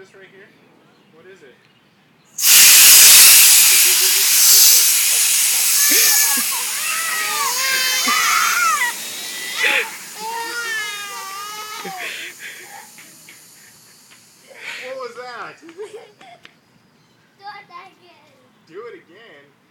this right here? What is it? What was that? Do it again. Do it again?